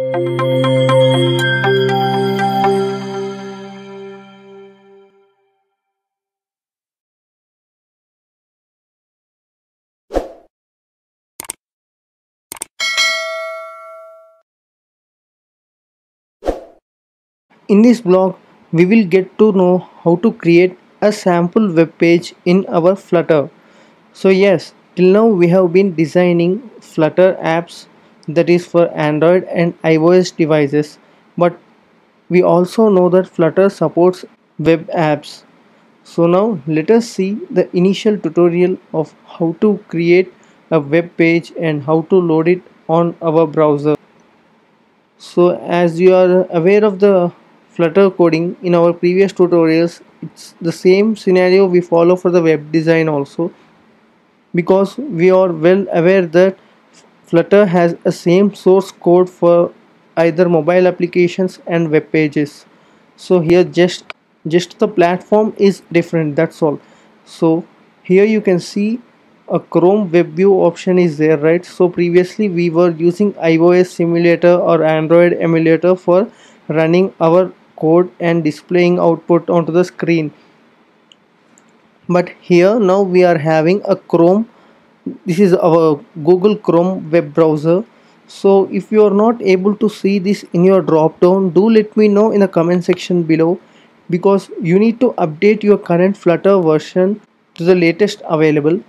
In this blog, we will get to know how to create a sample web page in our Flutter. So yes, till now we have been designing Flutter apps, that is for Android and iOS devices, but we also know that Flutter supports web apps. So now let us see the initial tutorial of how to create a web page and how to load it on our browser. So as you are aware of the Flutter coding in our previous tutorials, it's the same scenario we follow for the web design also, because we are well aware that Flutter has a same source code for either mobile applications and web pages. So here just the platform is different, that's all. So here you can see a Chrome web view option is there, right? So previously we were using iOS simulator or Android emulator for running our code and displaying output onto the screen, but here now we are having a Chrome. This is our Google Chrome web browser. So if you are not able to see this in your drop down, do let me know in the comment section below, because you need to update your current Flutter version to the latest available.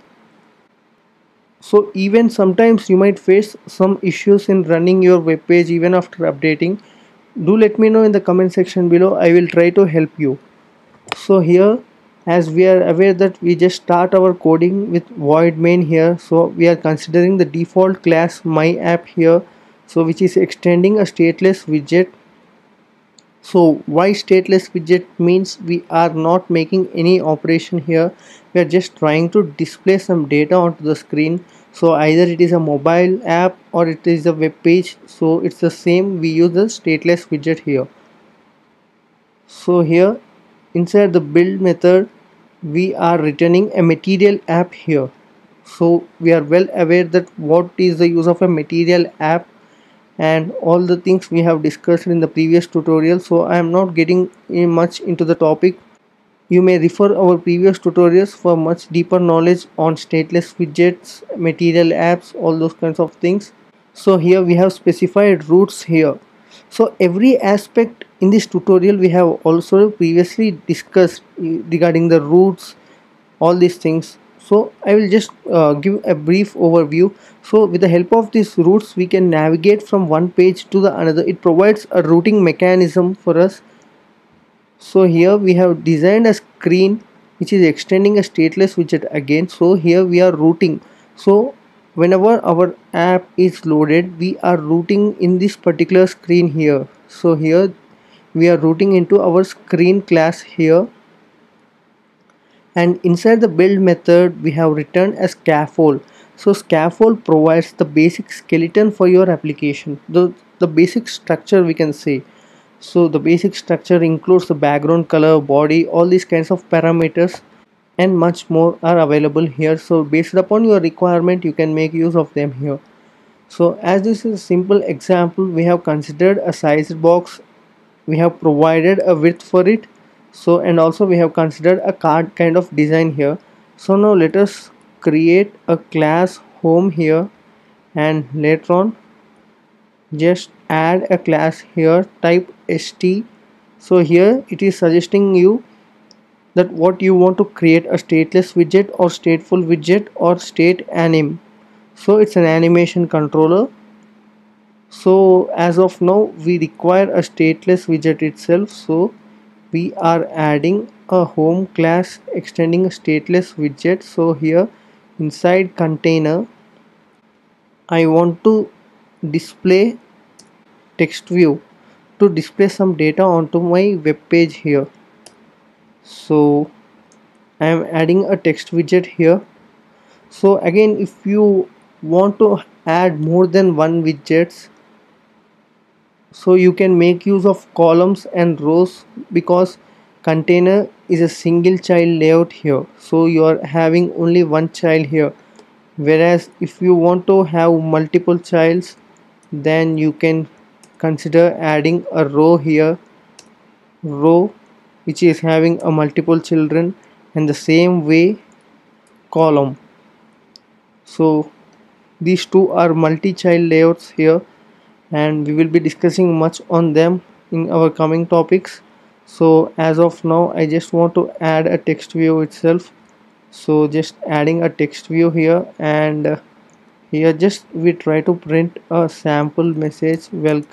So even sometimes you might face some issues in running your web page even after updating. Do let me know in the comment section below, I will try to help you. So here, as we are aware that we just start our coding with void main here, so we are considering the default class my app here, so which is extending a stateless widget. So why stateless widget means we are not making any operation here, we are just trying to display some data onto the screen. So either it is a mobile app or it is a web page, so it's the same, we use the stateless widget here. So here inside the build method we are returning a material app here. So we are well aware that what is the use of a material app and all the things we have discussed in the previous tutorial, so I am not getting much into the topic. You may refer our previous tutorials for much deeper knowledge on stateless widgets, material apps, all those kinds of things. So here we have specified routes here. So every aspect in this tutorial we have also previously discussed regarding the routes, all these things. So I will just give a brief overview. So with the help of these routes we can navigate from one page to the another. It provides a routing mechanism for us. So here we have designed a screen which is extending a stateless widget again. So here we are routing. So whenever our app is loaded we are routing in this particular screen here. So here we are routing into our screen class here, and inside the build method we have written a scaffold. So scaffold provides the basic skeleton for your application, the basic structure we can say. So the basic structure includes the background color, body, all these kinds of parameters and much more are available here. So based upon your requirement you can make use of them here. So as this is a simple example, we have considered a sized box, we have provided a width for it, so and also we have considered a card kind of design here. So now let us create a class home here, and later on just add a class here, type st. So here it is suggesting you that what you want to create, a stateless widget or stateful widget or state anim. So it's an animation controller. So as of now we require a stateless widget itself, so we are adding a home class extending a stateless widget. So here inside container I want to display text view to display some data onto my web page here. So I am adding a text widget here. So again, if you want to add more than one widgets, so you can make use of columns and rows, because container is a single child layout here, so you are having only one child here. Whereas if you want to have multiple childs, then you can consider adding a row here, row which is having a multiple children, and the same way column. So these two are multi-child layouts here, and we will be discussing much on them in our coming topics. So as of now I just want to add a text view itself. So just adding a text view here, and here just we try to print a sample message,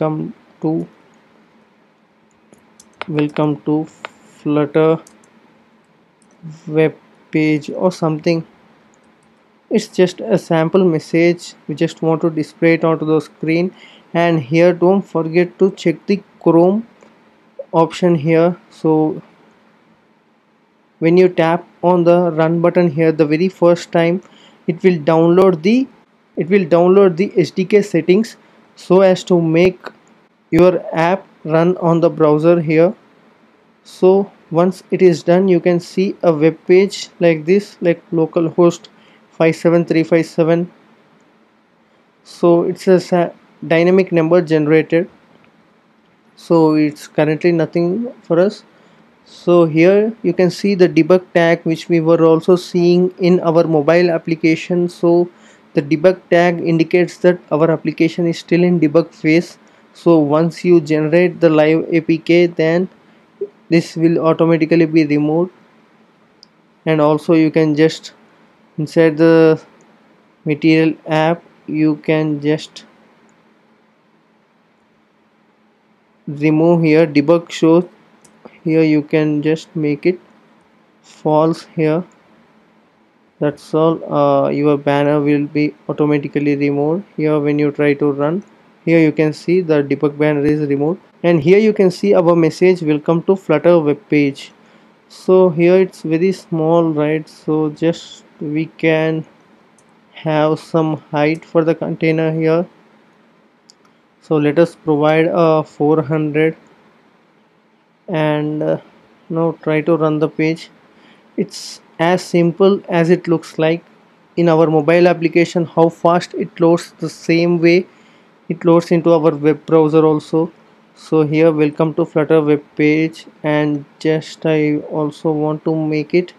welcome to Flutter web page or something. It's just a sample message, we just want to display it onto the screen. And here don't forget to check the Chrome option here. So when you tap on the run button here, the very first time it will download the SDK settings so as to make your app run on the browser here. So once it is done, you can see a web page like this, like localhost 57357. so it's a dynamic number generated, so it's currently nothing for us. So here you can see the debug tag which we were also seeing in our mobile application. So the debug tag indicates that our application is still in debug phase. So once you generate the live APK, then this will automatically be removed. And also you can just inside the material app, you can just remove here debug show. Here you can just make it false here. That's all. Your banner will be automatically removed here when you try to run. Here you can see the debug banner is removed, and here you can see our message, welcome to Flutter web page. So here it's very small, right? So just we can have some height for the container here. So let us provide a 400, and now try to run the page. It's as simple as it looks like. In our mobile application, how fast it loads, the same way it loads into our web browser also. So here welcome to Flutter web page, and just I also want to make it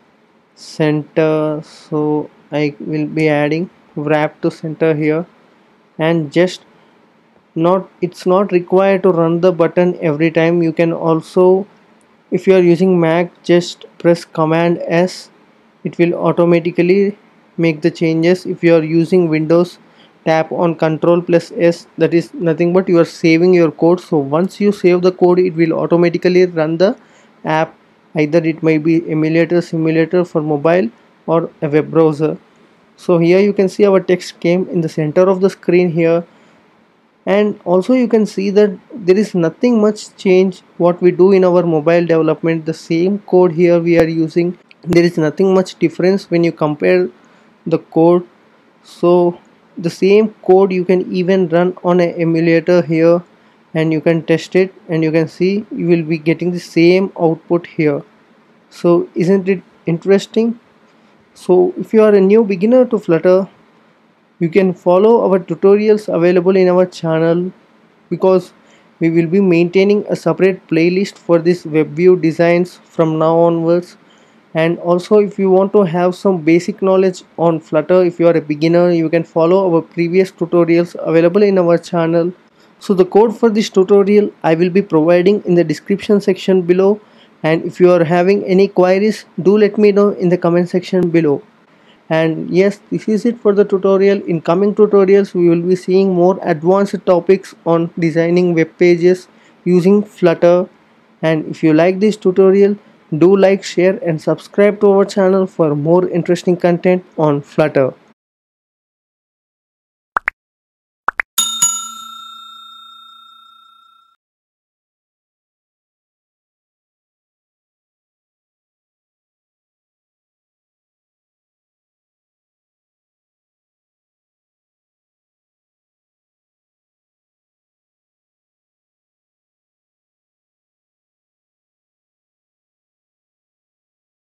center, so I will be adding wrap to center here. And just it's not required to run the button every time. You can also, if you are using Mac, just press Command S, it will automatically make the changes. If you are using Windows, tap on Control plus S, that is nothing but you are saving your code. So once you save the code, it will automatically run the app. Either it may be emulator, simulator for mobile, or a web browser. So here you can see our text came in the center of the screen here. And also you can see that there is nothing much change what we do in our mobile development. The same code here we are using. There is nothing much difference when you compare the code. So the same code you can even run on an emulator here, and you can test it, and you can see you will be getting the same output here. So isn't it interesting? So if you are a new beginner to Flutter, you can follow our tutorials available in our channel, because we will be maintaining a separate playlist for this web view designs from now onwards. And also, if you want to have some basic knowledge on Flutter, if you are a beginner, you can follow our previous tutorials available in our channel. So the code for this tutorial I will be providing in the description section below, and if you are having any queries, do let me know in the comment section below. And yes, this is it for the tutorial. In coming tutorials, we will be seeing more advanced topics on designing web pages using Flutter. And if you like this tutorial, do like, share and subscribe to our channel for more interesting content on Flutter.